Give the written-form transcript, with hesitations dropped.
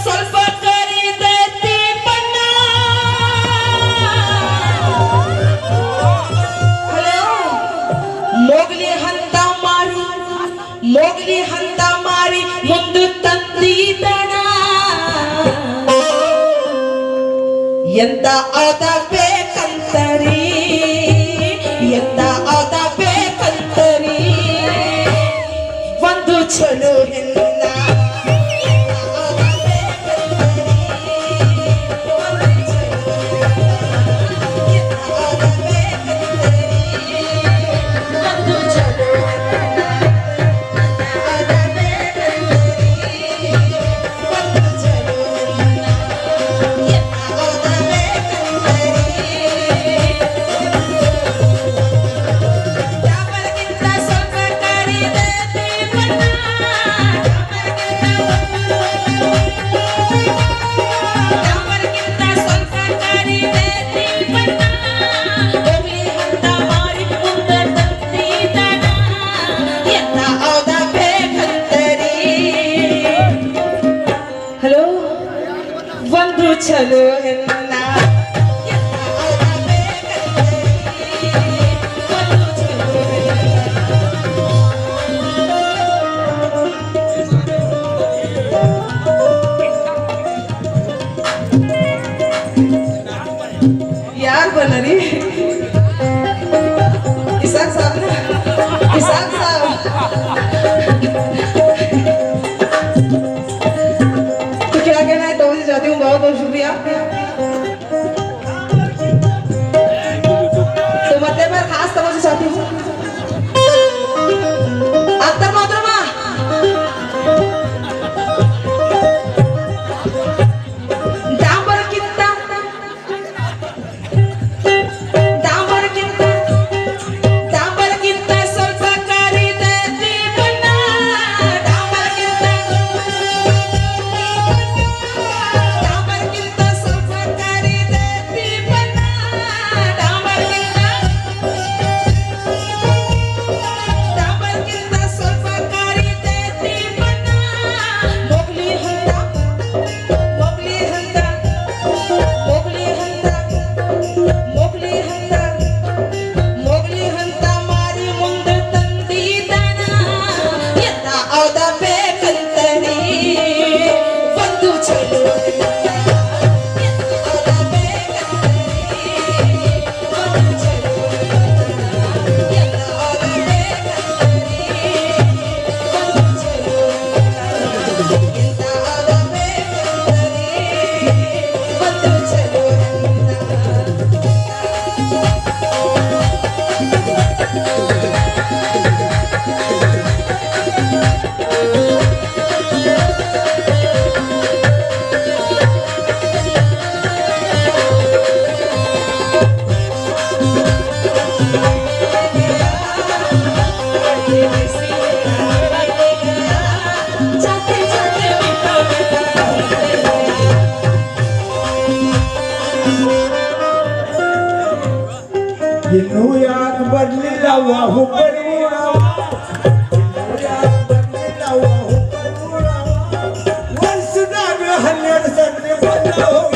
ಸ್ವಲ್ಪ ಕರಿದೈತಿ ಬಣ್ಣ मोगली हंता मारी मुंद तंदीदण ಎಂತ ಆದ ಬೇಕಂತರಿ ಎಂತ ಆದ ಬೇಕಂತರಿ ಒಂದು ಚಲೋ ಹೆಣ್ಣ चलो हेलना यार बना रही इसाक साहब ना इसाक साहब तो क्या कहना है तो मुझे जाती हूँ बहुत बहुत शुक्रिया तो मतलब मैं खास तवज्जो चाहती हूँ अख्तर मोहतरमा डांबर कितना ಸ್ವಲ್ಪ ಕರಿದೈತಿ ಬಣ್ಣ ಡಾಂಬರ್ಗಿಂತ ಸ್ವಲ್ಪ ಕರಿದೈತಿ ಬಣ್ಣ ಡಾಂಬರ್ಗಿಂತ ಸ್ವಲ್ಪ ಕರಿದೈತಿ ಬಣ್ಣ ಮೊಗಲಿ ಹಂತ ಮೊಗಲಿ ಹಂತ ಮೊಗಲಿ ಹಂತ ಮೊಗಲಿ ಹಂತ ಮೊಗಲಿ ಹಂತ ಮಾರಿ ಮುಂದೆ ತಂದಿದಣ ಎಂತ ಆದ ಬೇಕಂತರಿ ಒಂದು ಚಲೋ ಇನ್ನು ಯಾಕೆ ಬರ್ಲಿಲ್ಲ ಹುಬ್ಬಳ್ಳಿಯವ ವರ್ಷದಾಗ 12 ಸಂಜೆ ಬಂದ ಹೋಗಿ